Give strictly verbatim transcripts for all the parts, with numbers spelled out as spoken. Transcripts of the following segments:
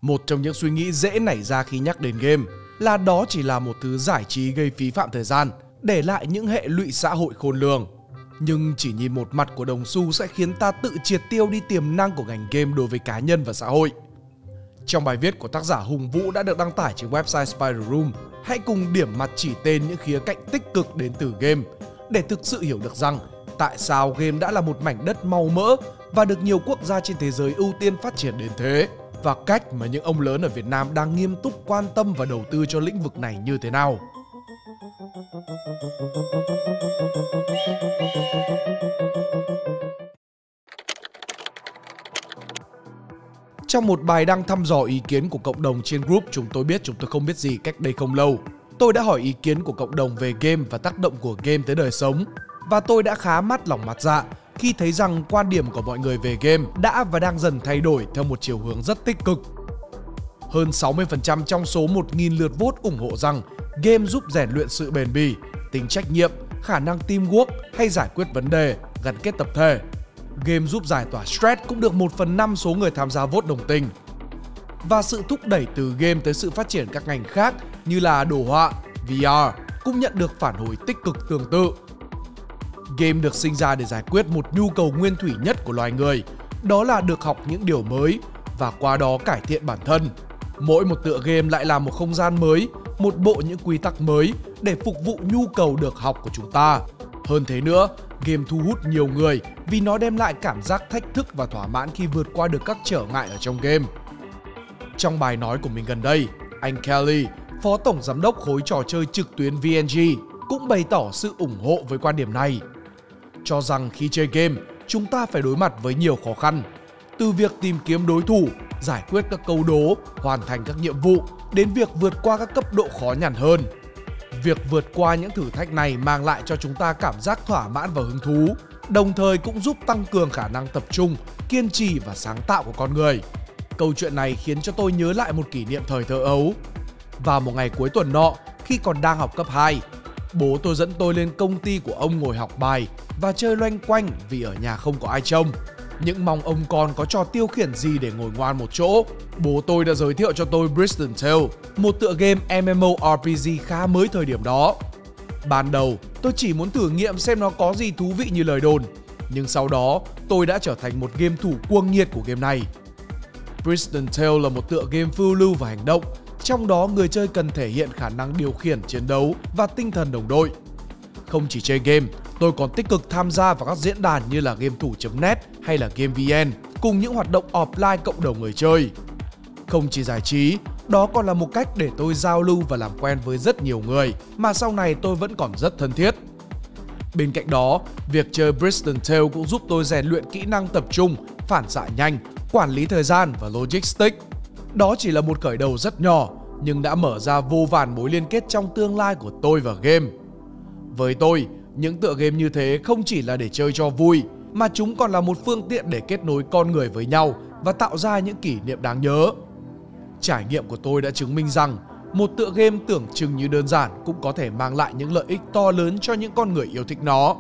Một trong những suy nghĩ dễ nảy ra khi nhắc đến game là đó chỉ là một thứ giải trí gây phí phạm thời gian, để lại những hệ lụy xã hội khôn lường. Nhưng chỉ nhìn một mặt của đồng xu sẽ khiến ta tự triệt tiêu đi tiềm năng của ngành game đối với cá nhân và xã hội. Trong bài viết của tác giả Hùng Vũ đã được đăng tải trên website Spider Room, hãy cùng điểm mặt chỉ tên những khía cạnh tích cực đến từ game để thực sự hiểu được rằng tại sao game đã là một mảnh đất màu mỡ và được nhiều quốc gia trên thế giới ưu tiên phát triển đến thế, và cách mà những ông lớn ở Việt Nam đang nghiêm túc quan tâm và đầu tư cho lĩnh vực này như thế nào. Trong một bài đăng thăm dò ý kiến của cộng đồng trên group Chúng tôi biết chúng tôi không biết gì cách đây không lâu, tôi đã hỏi ý kiến của cộng đồng về game và tác động của game tới đời sống. Và tôi đã khá mắt lòng mắt dạ khi thấy rằng quan điểm của mọi người về game đã và đang dần thay đổi theo một chiều hướng rất tích cực. Hơn sáu mươi phần trăm trong số một nghìn lượt vote ủng hộ rằng game giúp rèn luyện sự bền bỉ, tính trách nhiệm, khả năng teamwork hay giải quyết vấn đề, gắn kết tập thể. Game giúp giải tỏa stress cũng được một phần năm số người tham gia vote đồng tình. Và sự thúc đẩy từ game tới sự phát triển các ngành khác như là đồ họa, vê rờ cũng nhận được phản hồi tích cực tương tự. Game được sinh ra để giải quyết một nhu cầu nguyên thủy nhất của loài người, đó là được học những điều mới và qua đó cải thiện bản thân. Mỗi một tựa game lại là một không gian mới, một bộ những quy tắc mới để phục vụ nhu cầu được học của chúng ta. Hơn thế nữa, game thu hút nhiều người vì nó đem lại cảm giác thách thức và thỏa mãn khi vượt qua được các trở ngại ở trong game. Trong bài nói của mình gần đây, anh Kelly, phó tổng giám đốc khối trò chơi trực tuyến vê en giê, cũng bày tỏ sự ủng hộ với quan điểm này, cho rằng khi chơi game, chúng ta phải đối mặt với nhiều khó khăn. Từ việc tìm kiếm đối thủ, giải quyết các câu đố, hoàn thành các nhiệm vụ, đến việc vượt qua các cấp độ khó nhằn hơn. Việc vượt qua những thử thách này mang lại cho chúng ta cảm giác thỏa mãn và hứng thú, đồng thời cũng giúp tăng cường khả năng tập trung, kiên trì và sáng tạo của con người. Câu chuyện này khiến cho tôi nhớ lại một kỷ niệm thời thơ ấu. Vào một ngày cuối tuần nọ, khi còn đang học cấp hai, bố tôi dẫn tôi lên công ty của ông ngồi học bài và chơi loanh quanh vì ở nhà không có ai trông. Những mong ông con có trò tiêu khiển gì để ngồi ngoan một chỗ, bố tôi đã giới thiệu cho tôi Bristol Tale, một tựa game em em o rờ pê giê khá mới thời điểm đó. Ban đầu, tôi chỉ muốn thử nghiệm xem nó có gì thú vị như lời đồn, nhưng sau đó tôi đã trở thành một game thủ cuồng nhiệt của game này. Bristol Tale là một tựa game phiêu lưu và hành động, trong đó người chơi cần thể hiện khả năng điều khiển chiến đấu và tinh thần đồng đội. Không chỉ chơi game, tôi còn tích cực tham gia vào các diễn đàn như là game thủ chấm net hay là Game vê en, cùng những hoạt động offline cộng đồng người chơi. Không chỉ giải trí, đó còn là một cách để tôi giao lưu và làm quen với rất nhiều người mà sau này tôi vẫn còn rất thân thiết. Bên cạnh đó, việc chơi Bristol Tale cũng giúp tôi rèn luyện kỹ năng tập trung, phản xạ nhanh, quản lý thời gian và logistics. Đó chỉ là một khởi đầu rất nhỏ, nhưng đã mở ra vô vàn mối liên kết trong tương lai của tôi và game. Với tôi, những tựa game như thế không chỉ là để chơi cho vui, mà chúng còn là một phương tiện để kết nối con người với nhau và tạo ra những kỷ niệm đáng nhớ. Trải nghiệm của tôi đã chứng minh rằng một tựa game tưởng chừng như đơn giản cũng có thể mang lại những lợi ích to lớn cho những con người yêu thích nó.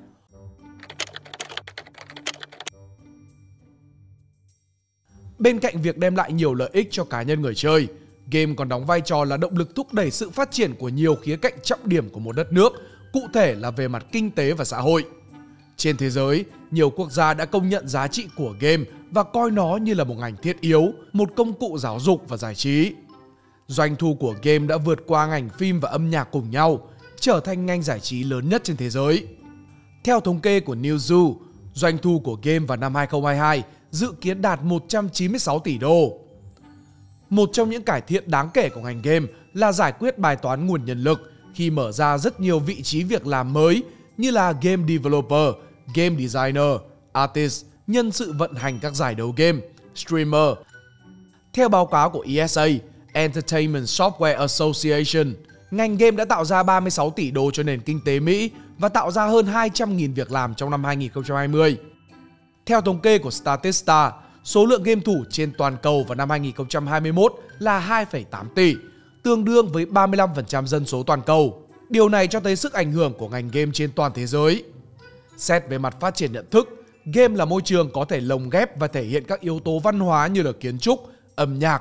Bên cạnh việc đem lại nhiều lợi ích cho cá nhân người chơi, game còn đóng vai trò là động lực thúc đẩy sự phát triển của nhiều khía cạnh trọng điểm của một đất nước, cụ thể là về mặt kinh tế và xã hội. Trên thế giới, nhiều quốc gia đã công nhận giá trị của game và coi nó như là một ngành thiết yếu, một công cụ giáo dục và giải trí. Doanh thu của game đã vượt qua ngành phim và âm nhạc cùng nhau, trở thành ngành giải trí lớn nhất trên thế giới. Theo thống kê của Newzoo, doanh thu của game vào năm hai không hai hai dự kiến đạt một trăm chín mươi sáu tỷ đô. Một trong những cải thiện đáng kể của ngành game là giải quyết bài toán nguồn nhân lực khi mở ra rất nhiều vị trí việc làm mới như là game developer, game designer, artist, nhân sự vận hành các giải đấu game, streamer. Theo báo cáo của E S A, Entertainment Software Association, ngành game đã tạo ra ba mươi sáu tỷ đô cho nền kinh tế Mỹ và tạo ra hơn hai trăm nghìn việc làm trong năm hai nghìn không trăm hai mươi. Theo thống kê của Statista, số lượng game thủ trên toàn cầu vào năm hai nghìn không trăm hai mươi mốt là hai phẩy tám tỷ, tương đương với ba mươi lăm phần trăm dân số toàn cầu. Điều này cho thấy sức ảnh hưởng của ngành game trên toàn thế giới. Xét về mặt phát triển nhận thức, game là môi trường có thể lồng ghép và thể hiện các yếu tố văn hóa như là kiến trúc, âm nhạc,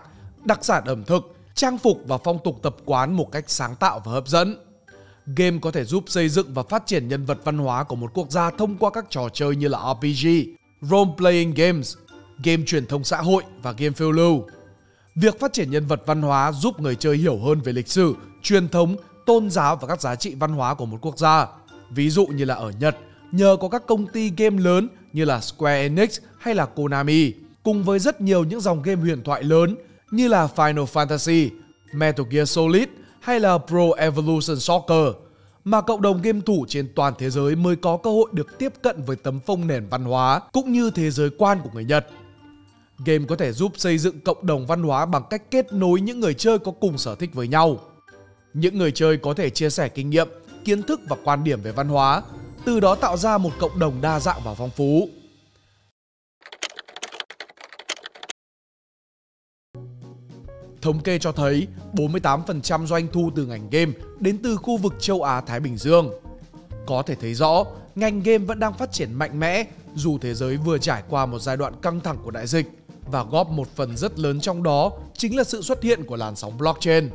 đặc sản ẩm thực, trang phục và phong tục tập quán một cách sáng tạo và hấp dẫn. Game có thể giúp xây dựng và phát triển nhân vật văn hóa của một quốc gia thông qua các trò chơi như là rờ pê giê, Role-playing Games, game truyền thông xã hội và game phiêu lưu. Việc phát triển nhân vật văn hóa giúp người chơi hiểu hơn về lịch sử, truyền thống, tôn giáo và các giá trị văn hóa của một quốc gia. Ví dụ như là ở Nhật, nhờ có các công ty game lớn như là Square Enix hay là Konami, cùng với rất nhiều những dòng game huyền thoại lớn như là Final Fantasy, Metal Gear Solid hay là Pro Evolution Soccer, mà cộng đồng game thủ trên toàn thế giới mới có cơ hội được tiếp cận với tấm phông nền văn hóa cũng như thế giới quan của người Nhật. Game có thể giúp xây dựng cộng đồng văn hóa bằng cách kết nối những người chơi có cùng sở thích với nhau. Những người chơi có thể chia sẻ kinh nghiệm, kiến thức và quan điểm về văn hóa, từ đó tạo ra một cộng đồng đa dạng và phong phú. Thống kê cho thấy bốn mươi tám phần trăm doanh thu từ ngành game đến từ khu vực châu Á-Thái Bình Dương. Có thể thấy rõ, ngành game vẫn đang phát triển mạnh mẽ dù thế giới vừa trải qua một giai đoạn căng thẳng của đại dịch, và góp một phần rất lớn trong đó chính là sự xuất hiện của làn sóng blockchain.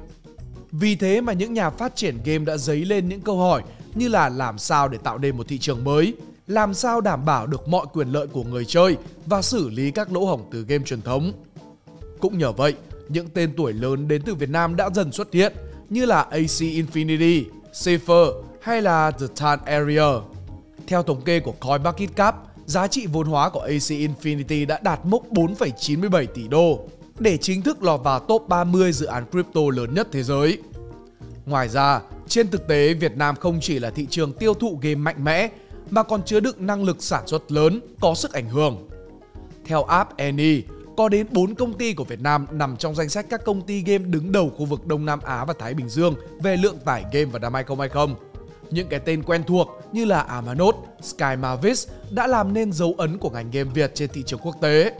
Vì thế mà những nhà phát triển game đã dấy lên những câu hỏi như là làm sao để tạo nên một thị trường mới, làm sao đảm bảo được mọi quyền lợi của người chơi và xử lý các lỗ hổng từ game truyền thống. Cũng nhờ vậy, những tên tuổi lớn đến từ Việt Nam đã dần xuất hiện như là a xê Infinity, Cypher hay là The Tan Area. Theo thống kê của CoinMarketCap, giá trị vốn hóa của a xê Infinity đã đạt mốc bốn phẩy chín mươi bảy tỷ đô, để chính thức lọt vào top ba mươi dự án crypto lớn nhất thế giới. Ngoài ra, trên thực tế Việt Nam không chỉ là thị trường tiêu thụ game mạnh mẽ mà còn chứa đựng năng lực sản xuất lớn, có sức ảnh hưởng. Theo App Annie, có đến bốn công ty của Việt Nam nằm trong danh sách các công ty game đứng đầu khu vực Đông Nam Á và Thái Bình Dương về lượng tải game vào năm hai không hai không. Những cái tên quen thuộc như là Amanos, Sky Mavis đã làm nên dấu ấn của ngành game Việt trên thị trường quốc tế.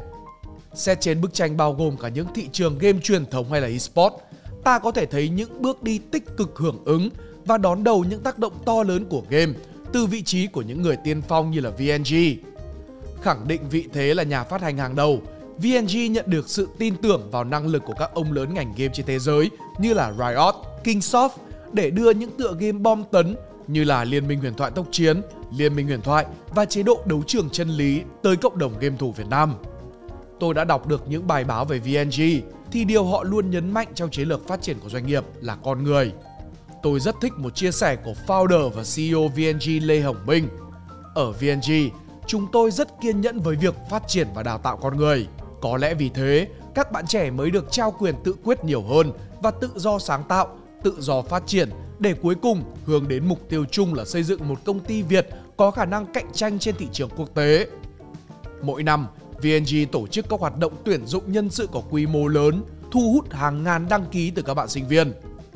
Xét trên bức tranh bao gồm cả những thị trường game truyền thống hay là eSports, ta có thể thấy những bước đi tích cực hưởng ứng và đón đầu những tác động to lớn của game từ vị trí của những người tiên phong như là vê en giê. Khẳng định vị thế là nhà phát hành hàng đầu, vê en giê nhận được sự tin tưởng vào năng lực của các ông lớn ngành game trên thế giới như là Riot, Kingsoft để đưa những tựa game bom tấn như là Liên minh huyền thoại tốc chiến, Liên minh huyền thoại và chế độ đấu trường chân lý tới cộng đồng game thủ Việt Nam. Tôi đã đọc được những bài báo về vê en giê thì điều họ luôn nhấn mạnh trong chiến lược phát triển của doanh nghiệp là con người. Tôi rất thích một chia sẻ của founder và xê e ô vê en giê Lê Hồng Minh. Ở vê en giê, chúng tôi rất kiên nhẫn với việc phát triển và đào tạo con người. Có lẽ vì thế, các bạn trẻ mới được trao quyền tự quyết nhiều hơn và tự do sáng tạo, tự do phát triển để cuối cùng hướng đến mục tiêu chung là xây dựng một công ty Việt có khả năng cạnh tranh trên thị trường quốc tế. Mỗi năm, vê en giê tổ chức các hoạt động tuyển dụng nhân sự có quy mô lớn, thu hút hàng ngàn đăng ký từ các bạn sinh viên.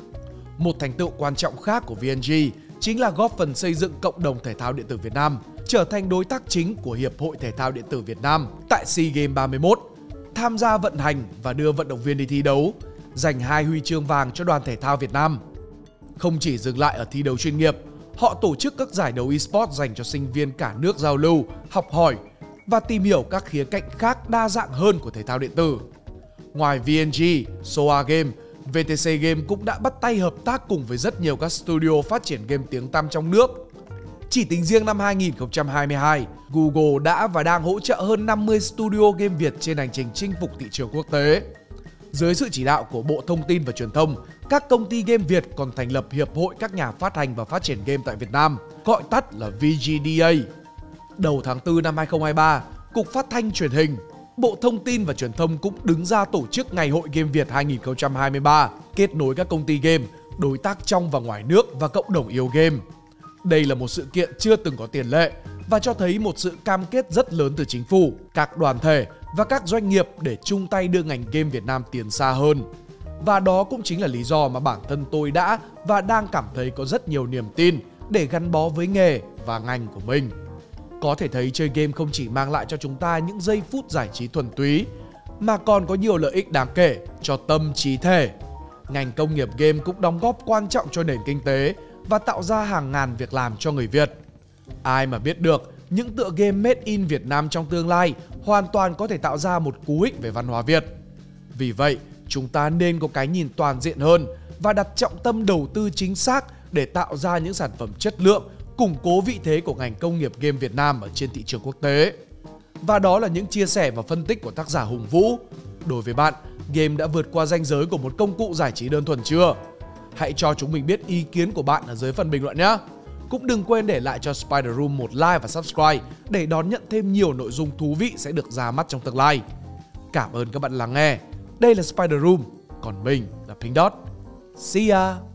Một thành tựu quan trọng khác của vê en giê chính là góp phần xây dựng cộng đồng thể thao điện tử Việt Nam, trở thành đối tác chính của Hiệp hội Thể thao Điện tử Việt Nam tại SEA Games ba mươi mốt, tham gia vận hành và đưa vận động viên đi thi đấu, giành hai huy chương vàng cho đoàn thể thao Việt Nam. Không chỉ dừng lại ở thi đấu chuyên nghiệp, họ tổ chức các giải đấu eSports dành cho sinh viên cả nước giao lưu, học hỏi và tìm hiểu các khía cạnh khác đa dạng hơn của thể thao điện tử. Ngoài vê en giê, xê o a Game, vê tê xê Game cũng đã bắt tay hợp tác cùng với rất nhiều các studio phát triển game tiếng tăm trong nước. Chỉ tính riêng năm hai nghìn không trăm hai mươi hai, Google đã và đang hỗ trợ hơn năm mươi studio game Việt trên hành trình chinh phục thị trường quốc tế. Dưới sự chỉ đạo của Bộ Thông tin và Truyền thông, các công ty game Việt còn thành lập Hiệp hội các nhà phát hành và phát triển game tại Việt Nam, gọi tắt là vê giê đê a. Đầu tháng tư năm hai không hai ba, Cục Phát thanh Truyền hình, Bộ Thông tin và Truyền thông cũng đứng ra tổ chức Ngày hội Game Việt hai nghìn không trăm hai mươi ba, kết nối các công ty game, đối tác trong và ngoài nước và cộng đồng yêu game. Đây là một sự kiện chưa từng có tiền lệ và cho thấy một sự cam kết rất lớn từ chính phủ, các đoàn thể và các doanh nghiệp để chung tay đưa ngành game Việt Nam tiến xa hơn. Và đó cũng chính là lý do mà bản thân tôi đã và đang cảm thấy có rất nhiều niềm tin để gắn bó với nghề và ngành của mình. Có thể thấy chơi game không chỉ mang lại cho chúng ta những giây phút giải trí thuần túy, mà còn có nhiều lợi ích đáng kể cho tâm trí thể. Ngành công nghiệp game cũng đóng góp quan trọng cho nền kinh tế và tạo ra hàng ngàn việc làm cho người Việt. Ai mà biết được, những tựa game made in Việt Nam trong tương lai hoàn toàn có thể tạo ra một cú hích về văn hóa Việt. Vì vậy, Chúng ta nên có cái nhìn toàn diện hơn và đặt trọng tâm đầu tư chính xác để tạo ra những sản phẩm chất lượng, củng cố vị thế của ngành công nghiệp game Việt Nam ở trên thị trường quốc tế. Và đó là những chia sẻ và phân tích của tác giả Hùng Vũ. Đối với bạn, game đã vượt qua ranh giới của một công cụ giải trí đơn thuần chưa? Hãy cho chúng mình biết ý kiến của bạn ở dưới phần bình luận nhé. Cũng đừng quên để lại cho Spider Room một like và subscribe để đón nhận thêm nhiều nội dung thú vị sẽ được ra mắt trong tương lai. Cảm ơn các bạn lắng nghe. Đây là Spider Room, còn mình là Pink Dot. See ya!